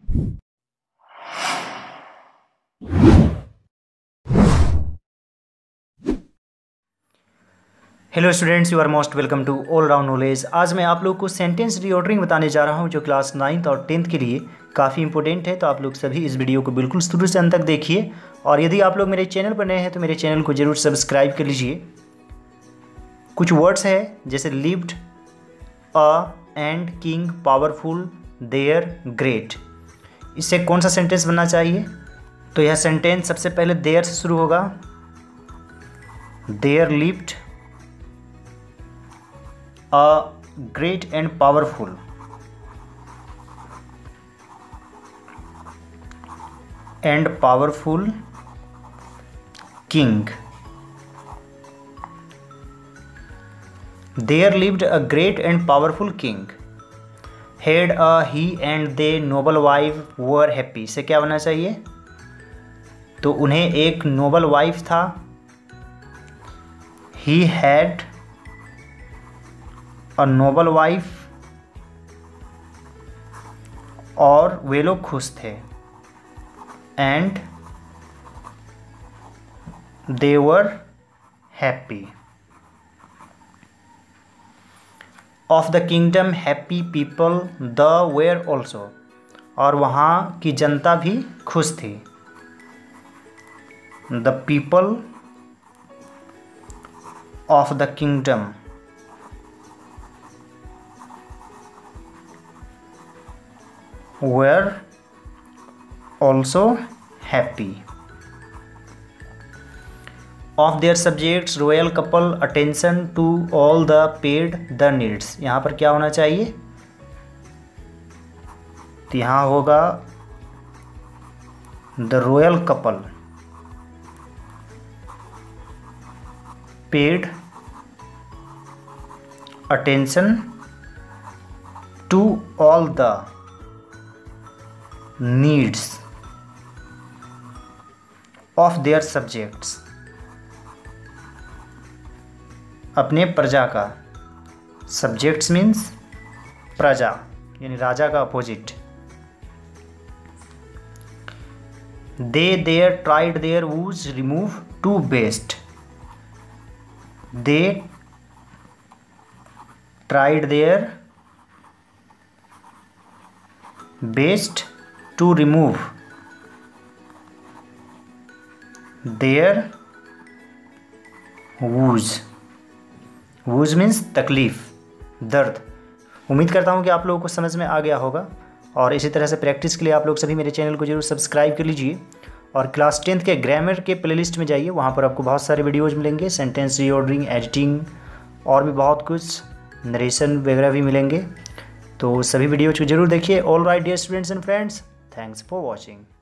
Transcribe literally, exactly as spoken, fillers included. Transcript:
Hello students, you are most welcome to all round knowledge. आज मैं आप लोग को सेंटेंस रीऑर्डरिंग बताने जा रहा हूं जो क्लास नाइन्थ और टेंथ के लिए काफ़ी इंपॉर्टेंट है। तो आप लोग सभी इस वीडियो को बिल्कुल शुरू से अंत तक देखिए, और यदि आप लोग मेरे चैनल पर नए हैं तो मेरे चैनल को जरूर सब्सक्राइब कर लीजिए। कुछ वर्ड्स है जैसे lived, a, and, king, powerful, there, great. इससे कौन सा सेंटेंस बनना चाहिए? तो यह सेंटेंस सबसे पहले देयर से शुरू होगा। There lived a great and powerful and powerful king. There lived a great and powerful king. Had a he and they noble wife were happy. से क्या होना चाहिए? तो उन्हें एक नोबल वाइफ था। He had और नोबल वाइफ, और वे लोग खुश थे। And they were happy. Of the kingdom happy people they were also, और वहाँ की जनता भी खुश थी। The people of the kingdom were also happy. Of their subjects royal couple attention to all the paid the needs. यहाँ पर क्या होना चाहिए? तो यहाँ होगा the royal couple paid attention to all the needs of their subjects. अपने प्रजा का, subjects means प्रजा यानी राजा का opposite. they there tried their woes remove to best. they tried their best to remove their woes. woes means तकलीफ, दर्द। उम्मीद करता हूँ कि आप लोगों को समझ में आ गया होगा, और इसी तरह से प्रैक्टिस के लिए आप लोग सभी मेरे चैनल को जरूर सब्सक्राइब कर लीजिए। और क्लास टेंथ के ग्रामर के प्लेलिस्ट में जाइए, वहाँ पर आपको बहुत सारे वीडियोज़ मिलेंगे, सेंटेंस रीऑर्डरिंग, एडिटिंग और भी बहुत कुछ, नरेशन वगैरह भी मिलेंगे। तो सभी वीडियोज़ को जरूर देखिए। All right dear students and friends, thanks for watching.